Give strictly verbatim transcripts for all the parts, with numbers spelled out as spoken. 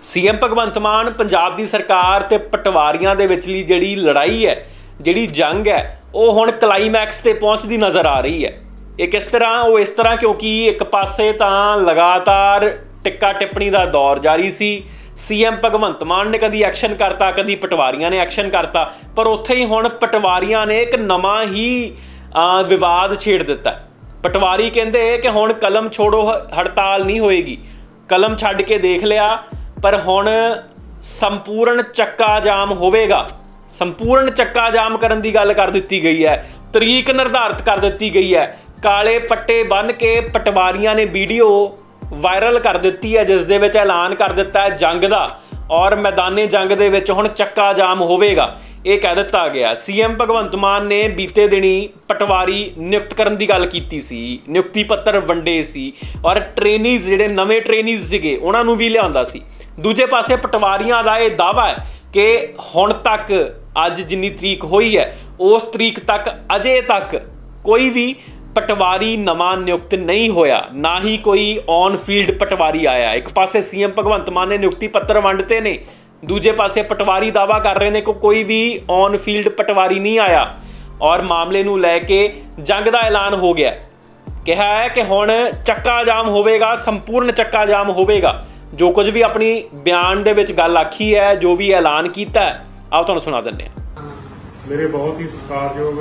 CM भगवंत मान पंजाब दी सरकार ते पटवारियां दे विचली जिहड़ी लड़ाई है, जिहड़ी जंग है, वो हुण क्लाइमैक्स ते पहुंचदी नज़र आ रही है। ये किस तरह? वो इस तरह क्योंकि एक पासे तां लगातार टिक्का टिप्पणी का दौर जारी सी। सीएम भगवंत मान ने कदी एक्शन करता, कदी पटवारियां ने एक्शन करता, पर उत्थे ही हुण पटवारियां ने एक नवा ही विवाद छेड़ दिता। पटवारी कहंदे कि हुण कलम छोड़ो हड़ताल नहीं होएगी, कलम छड्ड के देख लिया, पर हुण संपूर्ण चक्का जाम होवेगा। संपूर्ण चक्का जाम करन दी गल कर दित्ती गई है, तरीक निर्धारित कर दित्ती गई है। काले पट्टे बन के पटवारियां ने वीडियो वायरल कर दित्ती है, जिस दे विच ऐलान कर दिता है जंग दा, और मैदाने जंग दे विच हुण चक्का जाम होवेगा, ये कह दिता गया। सीएम भगवंत मान ने बीते दिनी पटवारी नियुक्त करन दी गल कीती सी, नियुक्ति पत्र वंडे सी, और ट्रेनीज जिहड़े नवें ट्रेनीज सीगे उन्हां नूं भी लिआंदा सी। दूजे पासे पटवारियां दा यह दावा है कि हुण तक अज जिन्नी तरीक हुई है उस तरीक तक अजे तक कोई भी पटवारी नवा नियुक्त नहीं होया, ना ही कोई ऑन फील्ड पटवारी आया। एक पासे सीएम भगवंत मान ने नियुक्ति पत्र वंडते ने, दूजे पासे पटवारी दावा कर रहे हैं कि कोई भी ऑन फील्ड पटवारी नहीं आया, और मामले नूं लैके जंग का ऐलान हो गया। कहा है कि हुण चक्का जाम होवेगा, संपूर्ण चक्का जाम होवेगा। जो कुछ भी अपनी बयान दे विच गल आखी है, जो भी ऐलान किया है, आओ तुहानूं सुना दिंदे हां। मेरे बहुत ही सत्कारयोग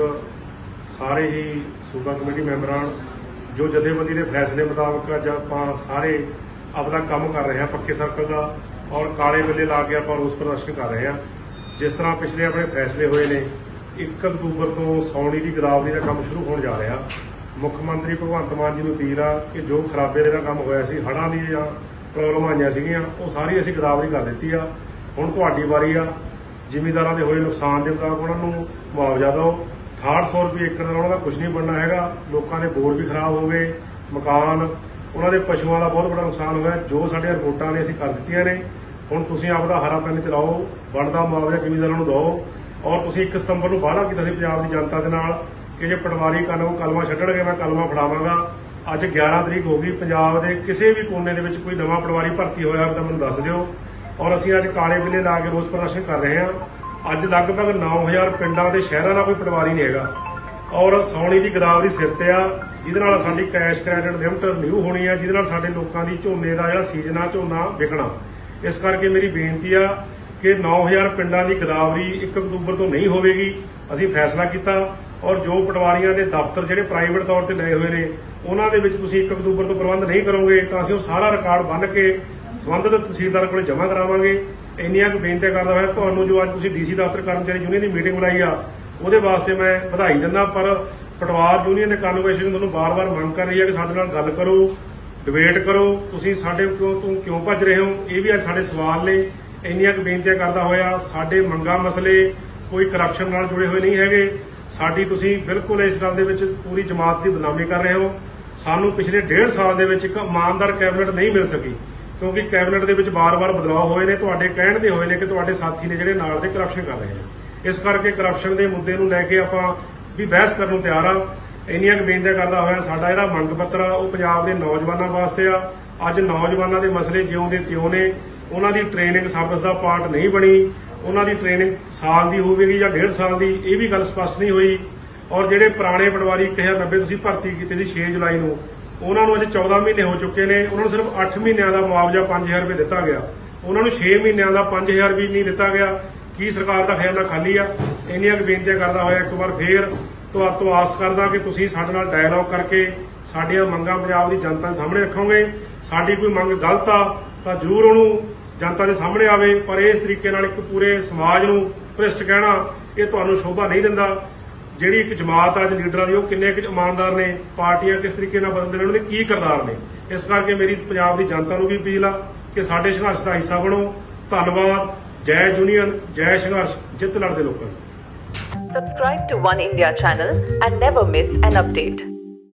सारे ही सूबा कमेटी मैंबरान जो जथेबंदी के फैसले मुताबिक अज आपां सारे अपना काम कर रहे हैं पक्के सर्कल का, और काले बिल्ले ला के आप रोस प्रदर्शन कर रहे हैं। जिस तरह पिछले अपने फैसले हुए ने, एक अक्तूबर तो सौणी की गिरावरी का काम शुरू होने जा रहा। मुख्यमंत्री भगवंत मान जी को अपील आ कि जो खराबे का काम होया सी, हड़ां दी जां प्रॉब्लम आईयां सीगियां, वो सारी असीं गिरावरी कर दित्ती आ। हुण तुहाडी वारी आ, जिमीदारां दे होए नुकसान के मुताबिक उन्हां नूं मुआवजा दो। अठाहठ सौ रुपये एकड़ का उन्होंने कुछ नहीं बनना है। लोगों के बोर भी खराब हो गए, मकान, उन्होंने पशुओं का बहुत बड़ा नुकसान होया। जो साडियां रिपोर्टां ने असीं कर दित्तियां ने, हुण तुसीं आपदा हरा पैन चलाओ, बनदा मुआवजा जिमीदारां नूं दो। और तुसीं एक सितंबर नूं वादा कीता सी पंजाब दी जनता दे नाल कि जे पटवारी कल वो कलमा छड्डणगे मैं कलमा फड़ावांगा। अज ग्यारह तरीक हो गई, पंजाब के किसी भी कोने दे विच कोई नवा पटवारी भर्ती होया तां मैनूं दस दिओ। और असीं अज काले बिल्ले ला के रोस प्रदर्शन कर रहे हैं। अज लगभग नौ हज़ार पिंडां ते शहरां दा कोई पटवारी नहीं हैगा, और सौणी की गिरावरी सिर ते आ, जिहदे नाल साडी कैश क्रेडिट लिमिट रिन्यू होनी है, जिहदे नाल साडे लोकां दी झोने दा जिहड़ा सीजन आ झोना विकणा। इस करके मेरी बेनती आ कि नौ हज़ार पिंडां दी गिरावरी एक अक्तूबर तो नहीं होवेगी। असीं फैसला किया, और जो पटवारियां दे दफ्तर जिहड़े प्राइवेट तौर ते लए हुए ने, उन्हां दे विच तुसीं एक अक्तूबर तो प्रबंध नहीं करोगे तां असीं सारा रिकार्ड बन के संबंधित तहसीलदार कोल जमा करावांगे। इन्नियां बेनतियां करदा होया तुहानूं जो अज तुसीं डीसी दफ्तर कर्मचारी यूनियन की मीटिंग बुलाई आ, ਉਹਦੇ वास्ते मैं बधाई दिंदा। पर पटवार यूनियन के कन्वोकेशन तुहानूं बार बार मंग कर रही है कि साडे नाल गल करो, डिबेट करो, तुसीं साडे क्यों तूं क्यों भज रहे हो, ये भी अज साडे सवाल ने। इन्नियां बेनतियां करदा होया साडे मंगां मसले कोई करप्शन नाल जुड़े हुए नहीं हैगे। साडी तुसीं बिल्कुल इस गल दे विच पूरी जमात की बदनामी कर रहे हो। सानूं पिछले डेढ़ साल दे विच एक इमानदार कैबिनेट नहीं मिल सकी, क्योंकि कैबिनेट दे विच बार बार बदलाव होए ने, तुहाडे कहण दे होए ने कि तुहाडे साथी ने जिहड़े नाल दे करप्शन कर रहे हैं। इस करके करप्शन के मुद्दे नूं लैके आपां भी बहस करन नूं तैयार आ। इन्नियां बेनतियां करदा होया साडा जिहड़ा मंग पत्र आ, वो पंजाब दे नौजवानां वास्ते आ। अज नौजवानां दे मसले जिउं दे तिउं ने, उन्हां दी ट्रेनिंग सर्विस दा पार्ट नहीं बनी, उन्हां दी ट्रेनिंग साल दी होवेगी जां डेढ़ साल दी, ये भी गल स्पष्ट नहीं हुई। और जिहड़े पुराने पटवारी एक हज़ार नब्बे तुसीं भर्ती कीते सी छे जुलाई नूं, उन्हां नूं अज चौदह महीने हो चुके ने, उन्हां नूं सिर्फ अठ महीनों का मुआवजा पांच हज़ार रुपये दिता गया, उन्हां नूं छे महीनों का पांच हज़ार भी नहीं दिता गया। की सरकार का खजाना खाली आ? इन्नियां बेनतियां करदा होया एक बार फिर तुहाडे तो आस करदा कि तुसीं साडे नाल डायलॉग करके साडीआं मंगां पंजाब दी जनता दे सामने रखोगे। साडी कोई मंग गलत आ तां जरूर उहनूं जनता दे सामने आवे, पर इस तरीके नाल एक पूरे समाज नूं भ्रिष्ट कहना ये तुहानूं शोभा नहीं दिंदा। जिहड़ी एक जमात अज लीडरां दी, वो किन्ने क ईमानदार ने, पार्टियां किस तरीके नाल बदलदे ने, उहनां दे की किरदार ने। इस करके मेरी पंजाब दी जनता नूं भी अपील आ कि साडे संघर्ष दा हिस्सा बनो। धन्नवाद। जय यूनियन, जय संघर्ष, जित लड़दे लोकां। Subscribe to One India channel and never miss an update.